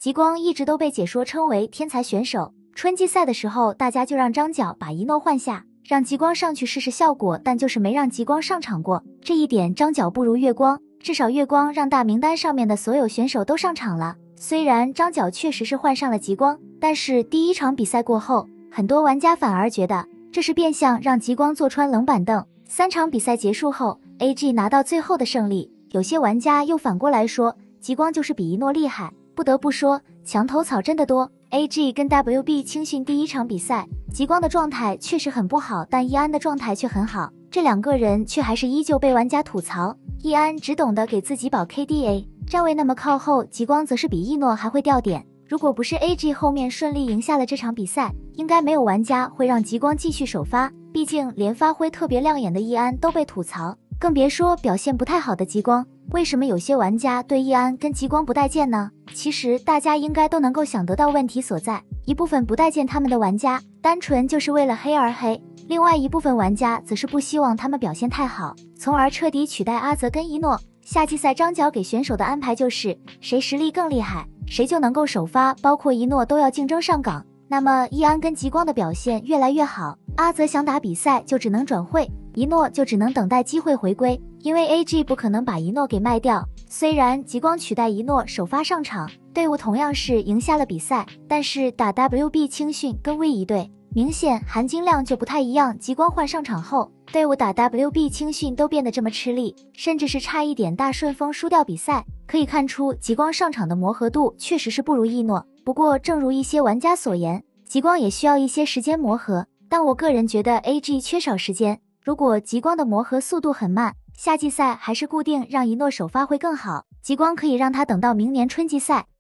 极光一直都被解说称为天才选手，春季赛的时候，大家就让张角把一诺换下，让极光上去试试效果，但就是没让极光上场过。这一点张角不如月光，至少月光让大名单上面的所有选手都上场了。虽然张角确实是换上了极光，但是第一场比赛过后，很多玩家反而觉得这是变相让极光坐穿冷板凳。3场比赛结束后 ，AG 拿到最后的胜利，有些玩家又反过来说极光就是比一诺厉害。不得不说，墙头草真的多。AG 跟 WB 青训第一场比赛，极光的状态确实很不好，但易安的状态却很好，这2个人却还是依旧被玩家吐槽。易安只懂得给自己保 KDA， 站位那么靠后，极光则是比一诺还会掉点。如果不是 AG 后面顺利赢下了这场比赛，应该没有玩家会让极光继续首发，毕竟连发挥特别亮眼的易安都被吐槽，更别说表现不太好的极光。为什么有些玩家对易安跟极光不待见呢？其实大家应该都能够想得到问题所在，一部分不待见他们的玩家，单纯就是为了黑而黑，另外一部分玩家则是不希望他们表现太好，从而彻底取代阿泽跟一诺。夏季赛张角给选手的安排就是谁实力更厉害，谁就能够首发，包括一诺都要竞争上岗。那么易安跟极光的表现越来越好，阿泽想打比赛就只能转会，一诺就只能等待机会回归，因为 AG 不可能把一诺给卖掉。虽然极光取代一诺首发上场，队伍同样是赢下了比赛，但是打 WB 青训跟 V 一队，明显含金量就不太一样。极光换上场后，队伍打 WB 青训都变得这么吃力，甚至是差一点大顺风输掉比赛。可以看出极光上场的磨合度确实是不如一诺，不过正如一些玩家所言，极光也需要一些时间磨合，但我个人觉得 AG 缺少时间，如果极光的磨合速度很慢，夏季赛还是固定让一诺首发会更好，极光可以让他等到明年春季赛